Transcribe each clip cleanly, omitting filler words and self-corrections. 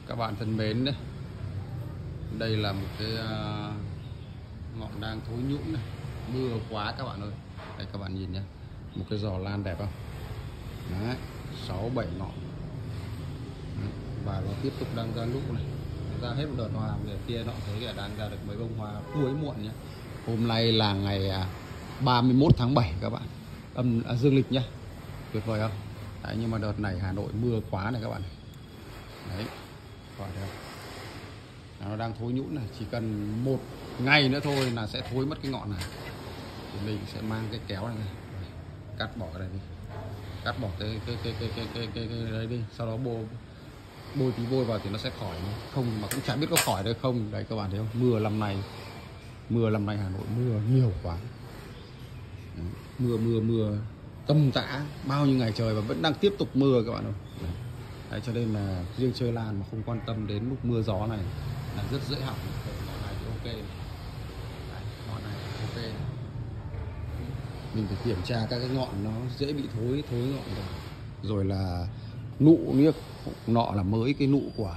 Các bạn thân mến đấy, đây là một cái ngọn đang thối nhũn này, mưa quá các bạn ơi. Đây các bạn nhìn nhé, một cái giò lan đẹp không? Đấy, 6-7 ngọn. Đấy, và nó tiếp tục đang ra lúc này, nó ra hết một đợt hoa người kia nọ, thấy là đang ra được mấy bông hoa cuối muộn nhé. Hôm nay là ngày 31 tháng 7 các bạn, dương lịch nhá, tuyệt vời không? Đấy, nhưng mà đợt này Hà Nội mưa quá này các bạn. Đấy, gọi được. Nó đang thối nhũn này, chỉ cần một ngày nữa thôi là sẽ thối mất cái ngọn này. Thì mình sẽ mang cái kéo này, cắt bỏ cái này đi, cắt bỏ cái đấy đi, sau đó bôi tí vôi vào thì nó sẽ khỏi, không mà cũng chẳng biết có khỏi được không. Đấy các bạn thấy không, mưa năm nay Hà Nội mưa nhiều quá. Đấy, mưa tầm tã bao nhiêu ngày trời và vẫn đang tiếp tục mưa các bạn ơi. Đấy, cho nên là riêng chơi lan mà không quan tâm đến lúc mưa gió này là rất dễ hỏng. Ngọn này thì ok. Đấy, ngọn này ok. Mình phải kiểm tra các cái ngọn nó dễ bị thối ngọn rồi là nụ niếc nọ là mới cái nụ của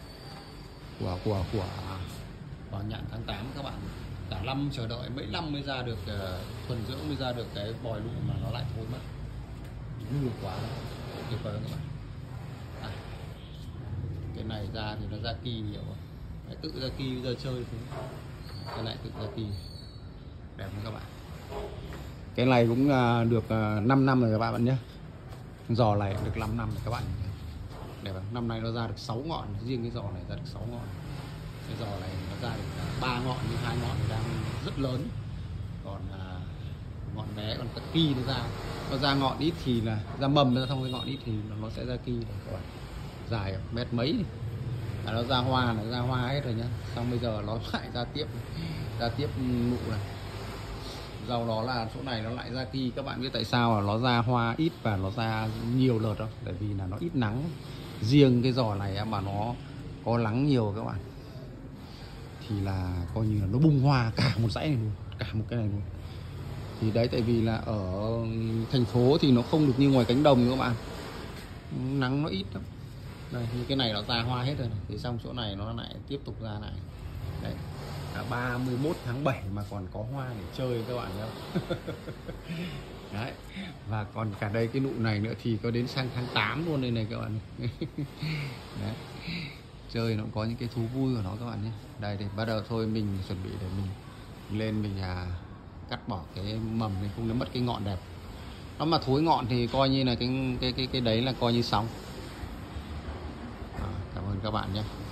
nhãn tháng 8 các bạn. Cả năm chờ đợi mấy năm mới ra được thuần dưỡng, mới ra được cái bòi nụ mà nó lại thối mất. Ngu quá tuyệt vời các bạn. Cái này ra thì nó ra kỳ nhiều rồi. Đấy, tự ra kỳ bây giờ chơi thế. Cái này tự ra kỳ đẹp không các bạn. Cái này cũng được 5 năm rồi các bạn nhé. Giò này được 5 năm rồi các bạn. Đẹp không? Năm nay nó ra được 6 ngọn, riêng cái giò này ra được 6 ngọn. Cái giò này nó ra được 3 ngọn, nhưng 2 ngọn thì đang rất lớn. Còn ngọn bé, còn cái kỳ nó ra ngọn ít thì là ra mầm, nó không, cái ngọn ít thì nó sẽ ra kỳ rồi các bạn. Dài mét mấy này. Nó ra hoa này, ra hoa hết rồi nhá. Xong bây giờ nó lại ra tiếp nụ này. Sau đó là chỗ này nó lại ra kỳ. Các bạn biết tại sao là nó ra hoa ít và nó ra nhiều đợt không? Tại vì là nó ít nắng. Riêng cái giò này mà nó có nắng nhiều các bạn thì là coi như là nó bung hoa cả một dãy này luôn, cả một cái này luôn. Thì đấy, tại vì là ở thành phố thì nó không được như ngoài cánh đồng các bạn, nắng nó ít lắm. Đây, như cái này nó ra hoa hết rồi này. Thì xong chỗ này nó lại tiếp tục ra lại. Đấy, là 31 tháng 7 mà còn có hoa để chơi các bạn nhá. Đấy, và còn cả đây cái nụ này nữa thì có đến sang tháng 8 luôn đây này các bạn. Đấy, chơi nó cũng có những cái thú vui của nó các bạn nhé. Đây thì bắt đầu thôi, mình chuẩn bị để mình lên mình cắt bỏ cái mầm này, không nó mất cái ngọn đẹp. Nó mà thối ngọn thì coi như là cái đấy là coi như xong. Cảm ơn các bạn nhé.